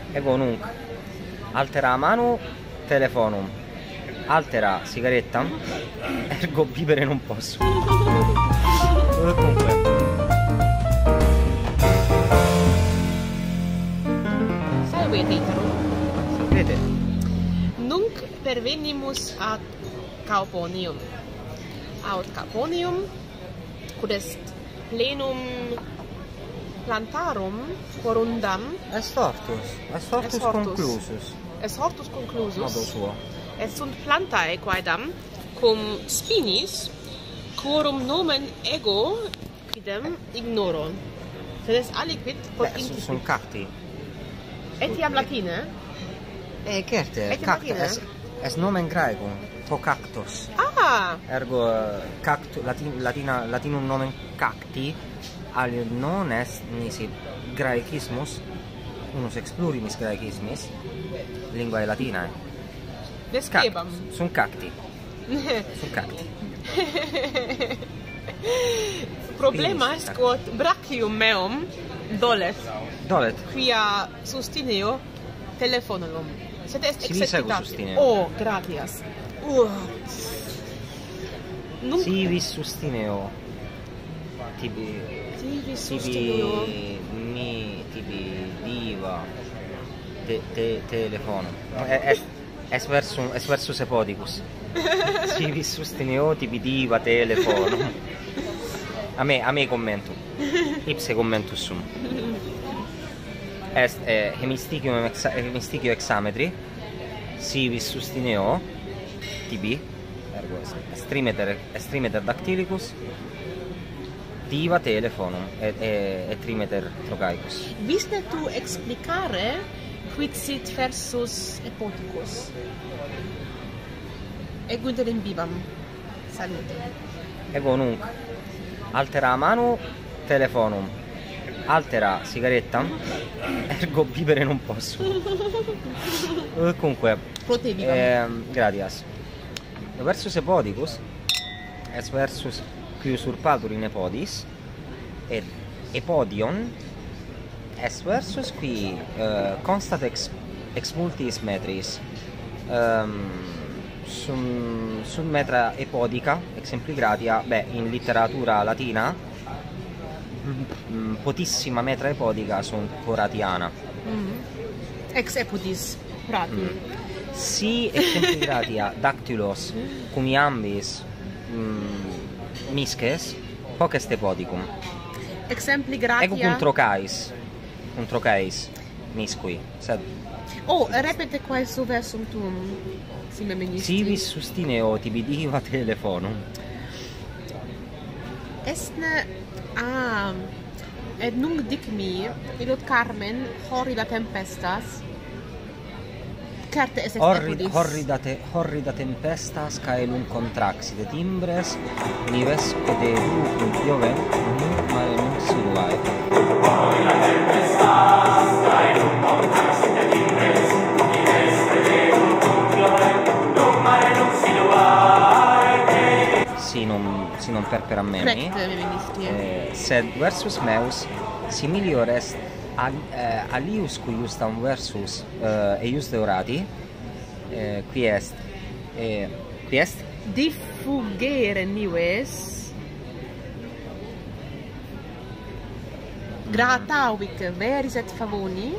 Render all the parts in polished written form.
Ego nunc altera manu telefonum, altera sigaretta, ergo bibere non posso. Comunque. Sapete? Nunc pervenimus ad Cauponium. Aut Cauponium, quod est plenum plantarum corundam Est hortus conclusus. Est hortus conclusus. Modo suo. Et sunt plantae quaedam cum spinis quorum nomen ego quidem ignoro. Sed est aliquid quod incipit. Sunt cacti. Etiam latine? Certe, Etiam latine? est nomen graecum, cocactus. Ah! Ergo cactu, latinum nomen cacti, aliud non est nisi graecismus, unus ex plurimis graecismis, linguae latinae. Describam. Sunt cacti. Sunt cacti. Problema est quod brachium meum dolet. Dolet. Quia sustineo telefonum. Sed est Sibi segu exercitatio. sustineo. Oh, gratias. Nunc Civis sustineo. Tibi sustineo. tibi diva telefonum. Est versus epodicus. Civis sustineo tibi diva telefonum. A me commentum. Ipse commentus sum. Est hemisticio hexametri, civis sustineo tibi, ergo est dactylicus, diva telefonum et trimeter trocaicus. Visne tu explicare quid sit versus epodicus? Egunder in vivam. Salute. Ego nunc altera manu telefonum, altera sigaretta, ergo bibere non posso. Comunque, gratias. Versus epodicus est versus qui usurpatur in epodis, et epodion est versus qui constat ex multis metris sunt metra epodica, exempli gratia, in literatura latina potissima metra epodica sunt horatiana. Ex epodis prati. Si exempli gratia dactylos cum iambis misces, hoc est epodicum. Exempli gratia. Ego cum trocais miscui, sed repete quae versum tuum sime ministri. Civis sustineo tibi diva telefonum. Estne et nunc dicmi illud Carmen horrida tempestas. Certe est epodis. Horrida tempestas caelum contraxit et imbres nivesque de lucum piovent nunc mare nunc siluae. Horrida tempestas caelum contraxit et imbres nivesque de lucum piovent nunc mare nunc siluae. Si non perperam memi. Sed versus meus similior est alius qui justam versus eius deorati, qui est diffugere nives gratavic veris et favoni.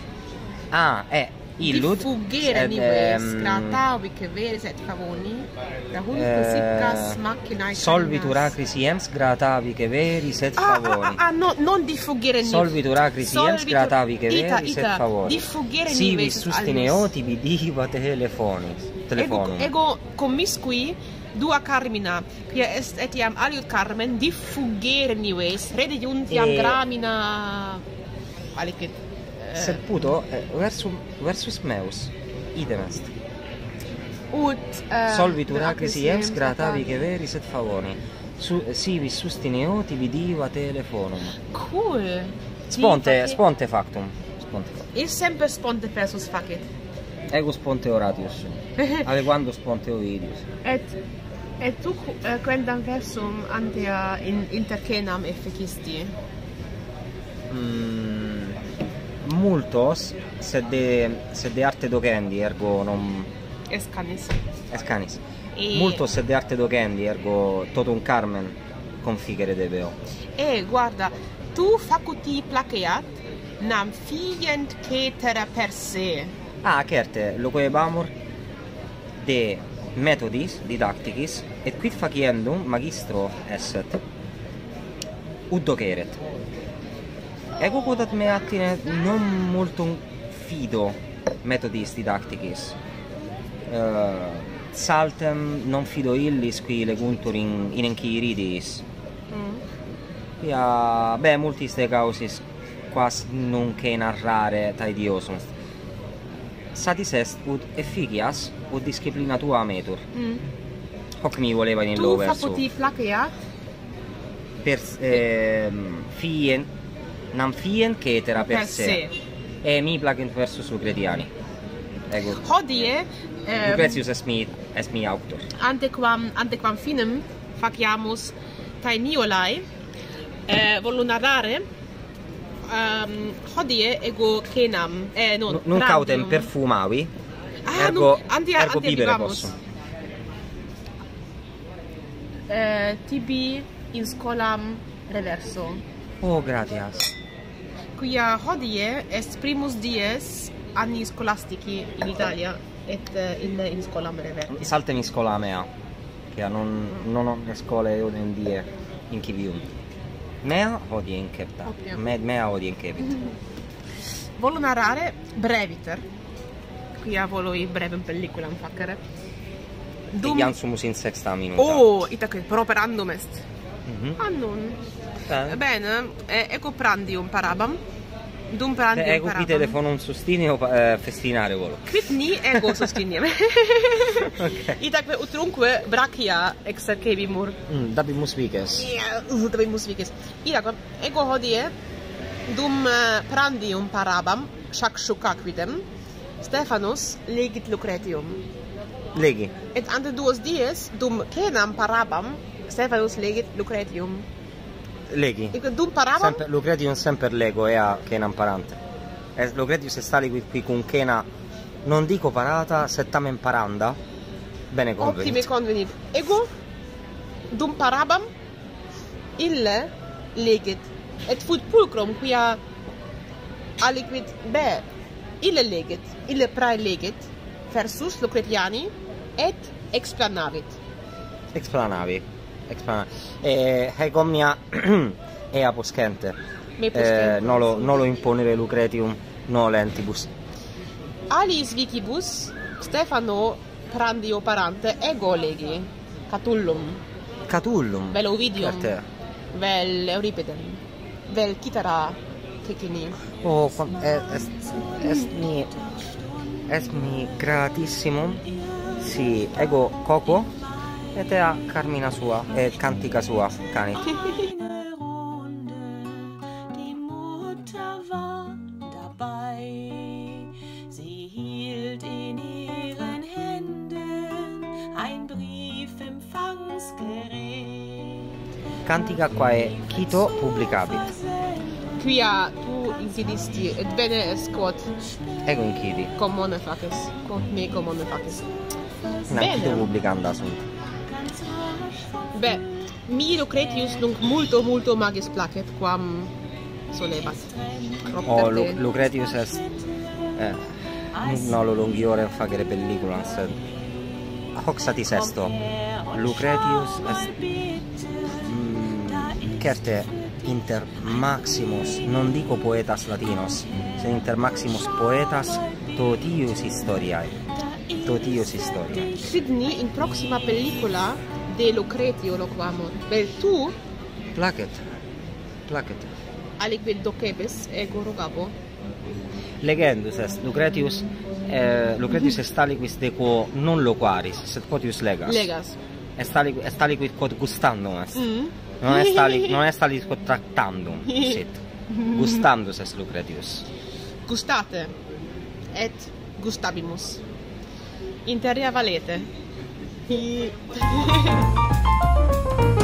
Illud diffugere nives gratavic veris et favoni. Siccas machinae solvitur acris iems gratavic veris et favoni. No, non diffugere nives. Solvitur acris iems gratavic veris et favoni. Diffugere civis nives sustineo tibi diva telefonum. Ego commiscui dua Carmina, quia est etiam aliud Carmen, diffugere nives, rede iuntiam gramina alicet. Sed puto versus meus idem est. Ut solvitur acris iems gratavic veris et favoni. Civis sustineo tibi diva telefonum. Cool. Sponte factum. Il semper sponte versus facit. Ego sponte Horatius. Adequando sponte Ovidius. Et tu quendam versum antea intercenam efficisti? multos sed de arte docendi ergo non Escanis. escanis. Multos sed de arte docendi ergo totum Carmen configere debeo. Guarda, tu faculti placeat nam figent cetera per se. Certe, loquebamur de methodis didacticis et quid faciendum magistro esset ut doceret. Ego quotat me attine non multum fido methodis didacticis. Saltem non fido illis qui leguntur in enchiridiis. Multis de causis quas nunc narrare taediosum. Satis est ut efficias ut disciplina tua metur. Hoc mi voleva in illo verso. Tu faculti placeat? Per fien nam fien cetera per se. E mi placent versus Lucretiani. Ego. Hodie Lucretius est mi auctor. Antequam finem faciamus taeniolae volu narrare hodie ego cenam non cautem perfumavi ergo bibere possum. Tibi in scolam reverso. Gratias. Quia hodie est primus dies anni scholastici in Italia et in scolam reverti. Saltem in scola mea, che non ho le scole odie in civium. Mea hodie incepta. Mea hodie incepit. Volo narrare breviter. Quia volo i brevem pelliculam facere. Iam sumus in sexta minuta. Itaque properandum est. Annun. Bene, ego prandium parabam. Dum prandium ego parabam. qui telefonum sustineo festinare volo. Quid ni ego sustinem. Itaque utrunque brachia exercebimur. Dabimus vices. Dabimus vices. Itaque ego hodie dum prandium parabam shakshukaquidem Stephanus legit Lucretium. Legi. Et ante duos dies dum cenam parabam Stephanus legit Lucretium. Legi. Dum parabam Lucretium semper lego ea cenam parante. Lucretius est tali qui cum cena non dico parata sed tamen paranda. Bene convenit. Optime convenit. Ego dum parabam ille legit et fut pulcrum quia aliquid ille legit, ille prae legit versus Lucretiani et explanavit. Explanavi. Haec omnia ea poscente. Me poscente. Nolo imponere Lucretium nolentibus. Alis vicibus Stefano prandio parante ego legi Catullum. Vel Ovidium. Vel Euripidem. Vel Citara Cecini. Est mi gratissimum. Si ego coco et ea Carmina sua et cantica sua canit. Cantica quae cito publicabit. Quia tu insidisti et bene est quod Ego incidi. commone faces. Quod me commone faces. Cito publicanda sunt. Mi Lucretius nunc multo magis placet quam solebat. Lucretius est nolo longiorem facere pelliculam sed hoc satis esto. Lucretius est certe inter maximus, non dico poetas latinos, sed inter maximus poetas totius historiae. Sidni in proxima pellicula de Lucretio loquamur. Vel tu Placet. aliquid docebis ego rogabo. Legendus est Lucretius est tali quis de quo non loquaris, sed potius legas. Est tali quid quod gustandum est. Non est tali quod tractandum sit. Gustandus est Lucretius. Gustate et gustabimus. Interia valete.